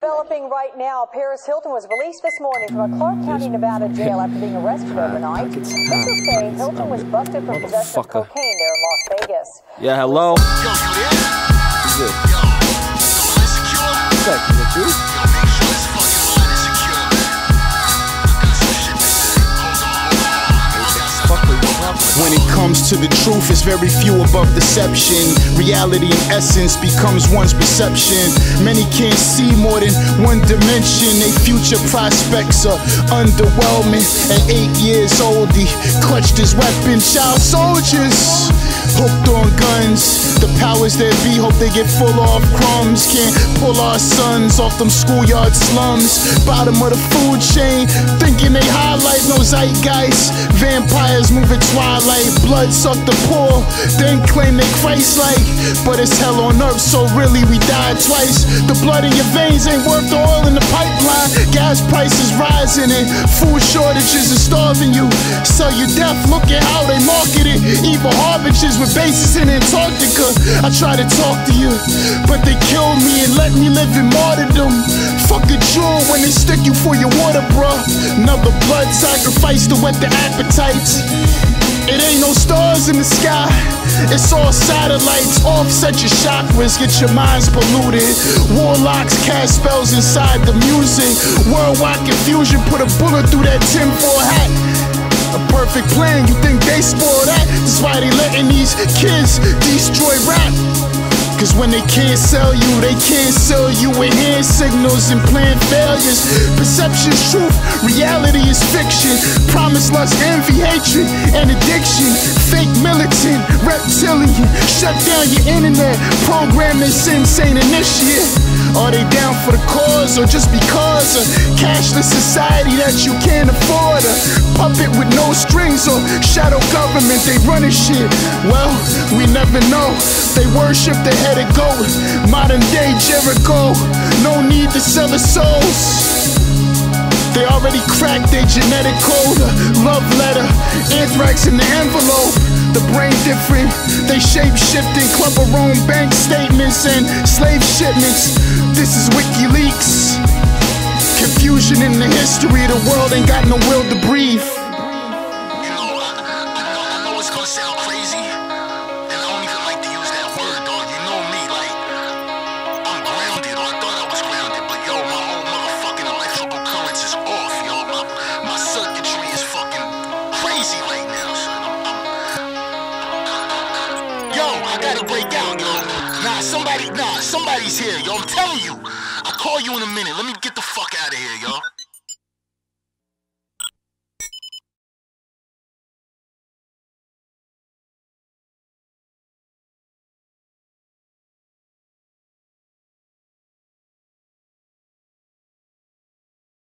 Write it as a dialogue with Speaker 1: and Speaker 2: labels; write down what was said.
Speaker 1: Developing right now, Paris Hilton was released this morning from a Clark County, Nevada jail after being arrested overnight. Officials say Hilton was busted for possession of cocaine there in Las Vegas.
Speaker 2: Yeah, hello?
Speaker 3: When it comes to the truth, it's very few above deception. Reality in essence becomes one's perception. Many can't see more than one dimension. Their future prospects are underwhelming. At 8 years old, he clutched his weapon. Child soldiers hooked on guns. The powers that be hope they get full of crumbs. Can't pull our sons off them schoolyard slums. Bottom of the food chain, thinking they highlight no zeitgeist. Vampires moving twilight, blood suck the poor, then claim they Christ-like. But it's hell on earth, so really we died twice. The blood in your veins ain't worth the oil in the pipeline. Gas prices rising and food shortages are starving you. Sell your death, look at how they market it. Evil harbingers with bases in Antarctica. I try to talk to you, but they kill me and let me live in martyrdom. Fuck a jewel when they stick you for your water, bruh. Another blood sacrifice to whet the appetites. It ain't no stars in the sky, it's all satellites. Offset your chakras, get your minds polluted. Warlocks cast spells inside the music. Worldwide confusion, put a bullet through that tinfoil hat. A perfect plan, you think they spoil that? That's why they letting these kids destroy rap. Cause when they can't sell you, they can't sell you with hand signals and planned failures. Perception's truth, reality is fiction. Promise, lust, envy, hatred, and addiction. Fake militant, reptilian. Shut down your internet, program this insane initiate. Are they down for the cause or just because? A cashless society that you can't afford? A puppet with no strings or shadow government, they running shit? Well, we never know. They worship the headed goat, modern day Jericho. No need to sell their souls. They already cracked their genetic code. A love letter, anthrax in the envelope. The brain different, they shape shifting. Club of Rome bank statements and slave shipments. This is WikiLeaks. Confusion in the history, the world ain't got no will to breathe.
Speaker 4: I know it's gonna sound crazy, and I don't even like to use that word, dog. You know me, like, I'm grounded, or I thought I was grounded, but yo, my whole motherfucking electrical currents is off, yo. My circuitry is fucking crazy right now, son. Yo, I gotta break out, yo. Somebody's here, yo. I'm telling you. I'll call you in a minute. Let me get the fuck out of here, yo.